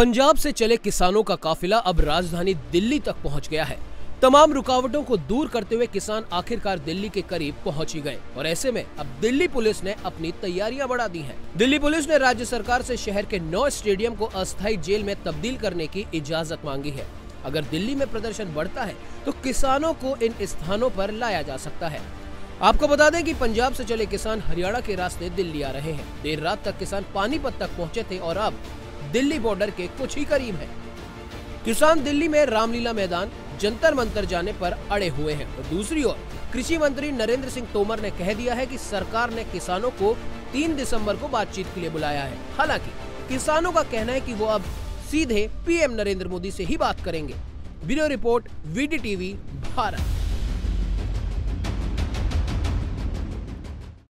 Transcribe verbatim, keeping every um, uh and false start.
पंजाब से चले किसानों का काफिला अब राजधानी दिल्ली तक पहुंच गया है। तमाम रुकावटों को दूर करते हुए किसान आखिरकार दिल्ली के करीब पहुंच ही गए और ऐसे में अब दिल्ली पुलिस ने अपनी तैयारियां बढ़ा दी हैं। दिल्ली पुलिस ने राज्य सरकार से शहर के नौ स्टेडियम को अस्थायी जेल में तब्दील करने की इजाजत मांगी है। अगर दिल्ली में प्रदर्शन बढ़ता है तो किसानों को इन स्थानों पर लाया जा सकता है। आपको बता दें कि पंजाब से चले किसान हरियाणा के रास्ते दिल्ली आ रहे हैं। देर रात तक किसान पानीपत तक पहुंचे थे और अब दिल्ली बॉर्डर के कुछ ही करीब है। किसान दिल्ली में रामलीला मैदान, जंतर मंतर जाने पर अड़े हुए हैं। और दूसरी ओर कृषि मंत्री नरेंद्र सिंह तोमर ने कह दिया है कि सरकार ने किसानों को तीन दिसंबर को बातचीत के लिए बुलाया है। हालांकि किसानों का कहना है कि वो अब सीधे पीएम नरेंद्र मोदी से ही बात करेंगे। Bureau report, V D TV, Bharat.